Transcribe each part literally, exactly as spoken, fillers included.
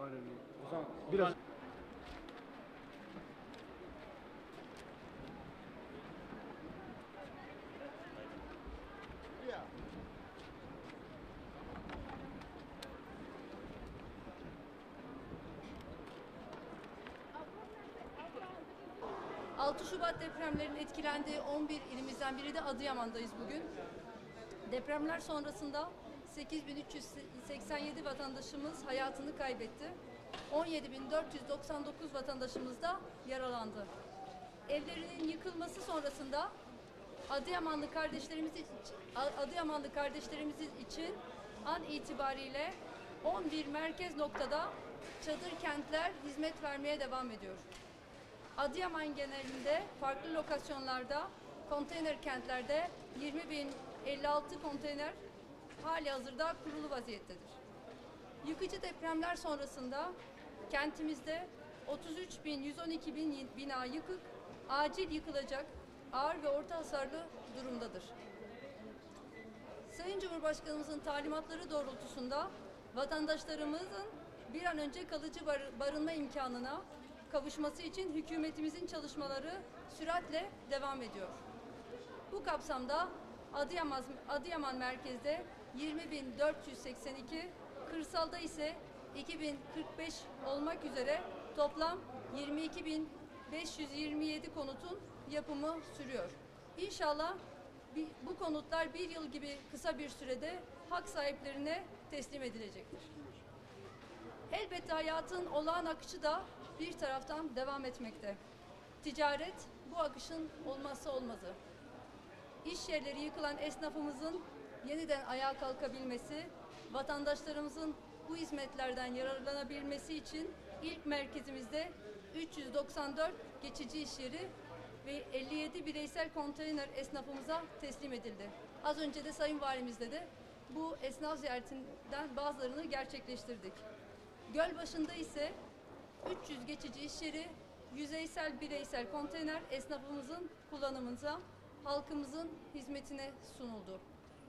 Manevi. O zaman biraz... altı Şubat depremlerinin etkilendiği on bir ilimizden biri de Adıyaman'dayız bugün. Depremler sonrasında sekiz bin üç yüz seksen yedi vatandaşımız hayatını kaybetti. on yedi bin dört yüz doksan dokuz vatandaşımız da yaralandı. Evlerinin yıkılması sonrasında Adıyamanlı kardeşlerimiz için, Adıyamanlı kardeşlerimiz için an itibariyle on bir merkez noktada çadır kentler hizmet vermeye devam ediyor. Adıyaman genelinde farklı lokasyonlarda, konteyner kentlerde yirmi bin elli altı konteyner hali hazırda kurulu vaziyettedir. Yıkıcı depremler sonrasında kentimizde otuz üç bin yüz on iki bin bina yıkık, acil yıkılacak, ağır ve orta hasarlı durumdadır. Sayın Cumhurbaşkanımızın talimatları doğrultusunda vatandaşlarımızın bir an önce kalıcı bar barınma imkanına kavuşması için hükümetimizin çalışmaları süratle devam ediyor. Bu kapsamda Adıyaman, Adıyaman merkezde yirmi bin dört yüz seksen iki, kırsalda ise iki bin kırk beş olmak üzere toplam yirmi iki bin beş yüz yirmi yedi konutun yapımı sürüyor. İnşallah bu konutlar bir yıl gibi kısa bir sürede hak sahiplerine teslim edilecektir. Elbette hayatın olağan akışı da bir taraftan devam etmekte. Ticaret bu akışın olmazsa olmazı. İş yerleri yıkılan esnafımızın yeniden ayağa kalkabilmesi, vatandaşlarımızın bu hizmetlerden yararlanabilmesi için ilk merkezimizde üç yüz doksan dört geçici iş yeri ve elli yedi bireysel konteyner esnafımıza teslim edildi. Az önce de Sayın Valimizle de bu esnaf ziyaretinden bazılarını gerçekleştirdik. Gölbaşı'nda ise üç yüz geçici iş yeri, yüzeysel bireysel konteyner esnafımızın kullanımınıza, halkımızın hizmetine sunuldu.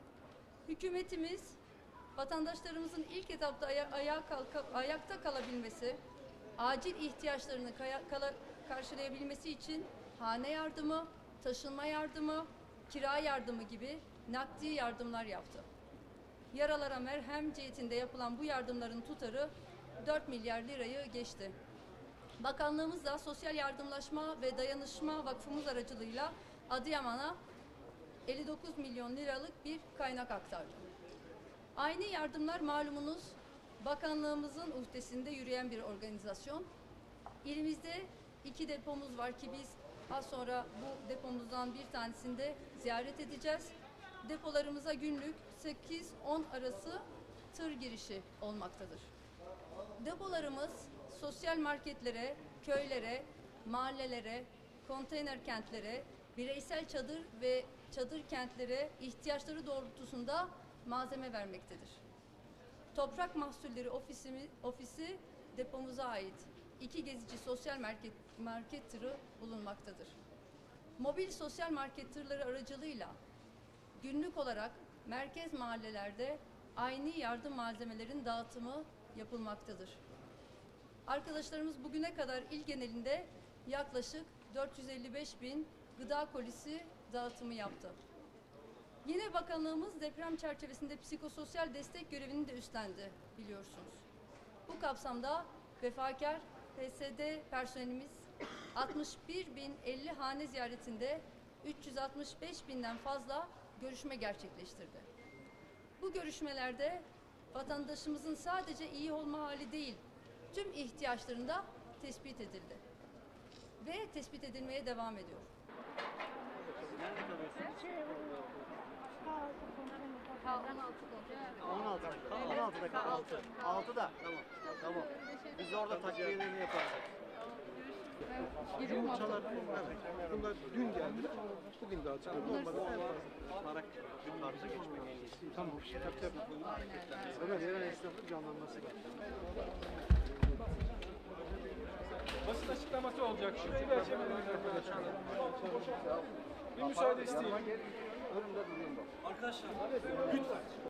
Hükümetimiz vatandaşlarımızın ilk etapta aya ayağa kalka ayakta kalabilmesi, acil ihtiyaçlarını karşılayabilmesi için hane yardımı, taşınma yardımı, kira yardımı gibi nakdi yardımlar yaptı. Yaralara merhem cihetinde yapılan bu yardımların tutarı dört milyar lirayı geçti. Bakanlığımız da Sosyal Yardımlaşma ve Dayanışma Vakfımız aracılığıyla Adıyaman'a elli dokuz milyon liralık bir kaynak aktardı. Aynı yardımlar malumunuz bakanlığımızın uhdesinde yürüyen bir organizasyon. İlimizde iki depomuz var ki biz az sonra bu depomuzdan bir tanesini de ziyaret edeceğiz. Depolarımıza günlük sekiz on arası tır girişi olmaktadır. Depolarımız sosyal marketlere, köylere, mahallelere, konteyner kentlere, bireysel çadır ve çadır kentlere ihtiyaçları doğrultusunda malzeme vermektedir. Toprak Mahsulleri Ofisi, ofisi depomuza ait iki gezici sosyal market, market tırı bulunmaktadır. Mobil sosyal market tırları aracılığıyla günlük olarak merkez mahallelerde aynı yardım malzemelerin dağıtımı yapılmaktadır. Arkadaşlarımız bugüne kadar il genelinde yaklaşık dört yüz elli beş bin gıda kolisi dağıtımı yaptı. Yine bakanlığımız deprem çerçevesinde psikososyal destek görevini de üstlendi biliyorsunuz. Bu kapsamda vefakar P S D personelimiz altmış bir bin elli hane ziyaretinde üç yüz altmış beş binden fazla görüşme gerçekleştirdi. Bu görüşmelerde vatandaşımızın sadece iyi olma hali değil, tüm ihtiyaçlarında tespit edildi ve tespit edilmeye devam ediyor. on altı. on altıda kal. altı. altıda. Tamam. Tamam. Biz orada takviyelerini yaparız. Yumurtalar, evet. Bunlar dün geldiler. Bugün daha çıkıyor. Normalde en fazla. Olarak bir karşı geçmek en iyisi. Tamam. Tabii tabii. Ömer yerel esnafın canlanması lazım. Basın açıklaması olacak. Şurayı da açabiliriz arkadaşlar. Bir müsaade isteyeyim. Önümde durayım bak. Arkadaşlar lütfen.